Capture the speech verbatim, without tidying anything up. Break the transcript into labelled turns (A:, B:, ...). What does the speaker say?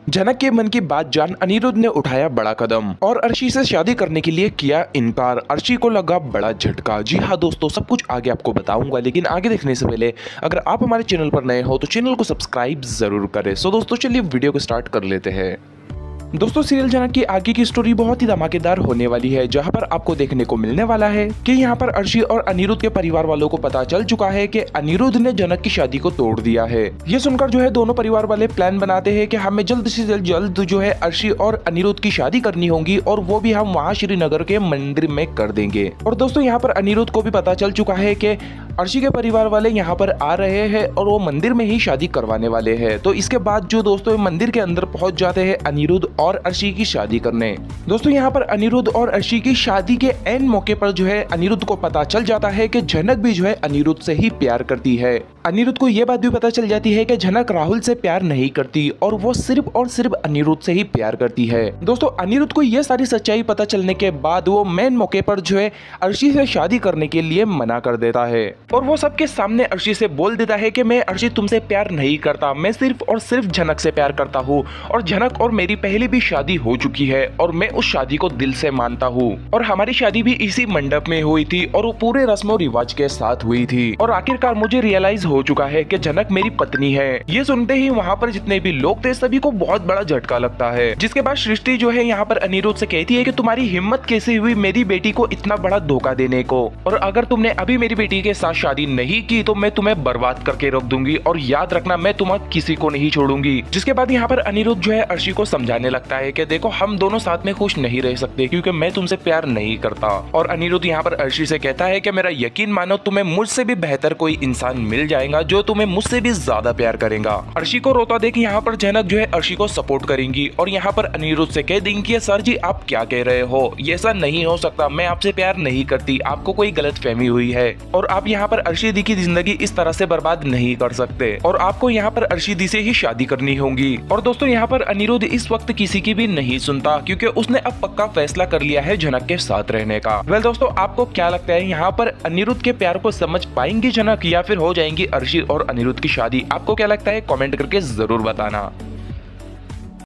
A: जनक के मन की बात जान अनिरुद्ध ने उठाया बड़ा कदम और अर्शी से शादी करने के लिए किया इनकार। अर्शी को लगा बड़ा झटका। जी हाँ दोस्तों, सब कुछ आगे आपको बताऊंगा, लेकिन आगे देखने से पहले अगर आप हमारे चैनल पर नए हो तो चैनल को सब्सक्राइब जरूर करें। सो दोस्तों चलिए वीडियो को स्टार्ट कर लेते हैं। दोस्तों सीरियल जनक की आगे की स्टोरी बहुत ही धमाकेदार होने वाली है, जहां पर आपको देखने को मिलने वाला है कि यहां पर अर्शी और अनिरुद्ध के परिवार वालों को पता चल चुका है कि अनिरुद्ध ने जनक की शादी को तोड़ दिया है। ये सुनकर जो है दोनों परिवार वाले प्लान बनाते हैं कि हमें जल्द से जल्द जल्द जो है अर्शी और अनिरुद्ध की शादी करनी होगी और वो भी हम वहाँ श्रीनगर के मंदिर में कर देंगे। और दोस्तों यहाँ पर अनिरुद्ध को भी पता चल चुका है कि अर्शी के परिवार वाले यहाँ पर आ रहे हैं और वो मंदिर में ही शादी करवाने वाले हैं। तो इसके बाद जो दोस्तों मंदिर के अंदर पहुंच जाते हैं अनिरुद्ध और अर्शी की शादी करने। दोस्तों यहाँ पर अनिरुद्ध और अर्शी की शादी के एंड मौके पर जो है अनिरुद्ध को पता चल जाता है कि जनक भी जो है अनिरुद्ध से ही प्यार करती है। अनिरुद्ध को यह बात भी पता चल जाती है कि जनक राहुल से प्यार नहीं करती और वो सिर्फ और सिर्फ अनिरुद्ध से ही प्यार करती है। दोस्तों अनिरुद्ध को यह सारी सच्चाई पता चलने के बाद वो मेन मौके पर जो है अर्शी से शादी करने के लिए मना कर देता है और वो सबके सामने अर्शी से बोल देता है कि मैं अर्शी तुमसे प्यार नहीं करता, मैं सिर्फ और सिर्फ जनक से प्यार करता हूँ और जनक और मेरी पहले भी शादी हो चुकी है और मैं उस शादी को दिल से मानता हूँ और हमारी शादी भी इसी मंडप में हुई थी और वो पूरे रस्मों रिवाज के साथ हुई थी और आखिरकार मुझे रियलाइज हो चुका है कि जनक मेरी पत्नी है। ये सुनते ही वहाँ पर जितने भी लोग थे सभी को बहुत बड़ा झटका लगता है, जिसके बाद सृष्टि जो है यहाँ पर अनिरुद्ध से कहती है कि तुम्हारी हिम्मत कैसे हुई मेरी बेटी को इतना बड़ा धोखा देने को, और अगर तुमने अभी मेरी बेटी के साथ शादी नहीं की तो मैं तुम्हें बर्बाद करके रख दूंगी और याद रखना मैं तुम्हें किसी को नहीं छोड़ूंगी। जिसके बाद यहाँ पर अनिरुद्ध जो है अर्शी को समझाने लगता है कि देखो हम दोनों साथ में खुश नहीं रह सकते क्योंकि मैं तुमसे प्यार नहीं करता। और अनिरुद्ध यहाँ पर अर्शी से कहता है कि मेरा यकीन मानो तुम्हें मुझसे भी बेहतर कोई इंसान मिल जाएगा जो तुम्हें मुझसे भी ज्यादा प्यार करेगा। अर्शी को रोता देख यहाँ पर जनक जो है अर्शी को सपोर्ट करेंगी और यहाँ पर अनिरुद्ध से कह देंगी कि सर जी आप क्या कह रहे हो, ये ऐसा नहीं हो सकता, मैं आपसे प्यार नहीं करती, आपको कोई गलत फहमी हुई है और आप यहाँ पर अर्शी दी की जिंदगी इस तरह से बर्बाद नहीं कर सकते और आपको यहाँ पर अर्शी दी से ही शादी करनी होगी। और दोस्तों यहाँ पर अनिरुद्ध इस वक्त किसी की भी नहीं सुनता क्योंकि उसने अब पक्का फैसला कर लिया है जनक के साथ रहने का। वेल दोस्तों आपको क्या लगता है यहाँ पर अनिरुद्ध के प्यार को समझ पाएंगे जनक या फिर हो जाएंगी अर्शी और अनिरुद्ध की शादी? आपको क्या लगता है कमेंट करके जरूर बताना।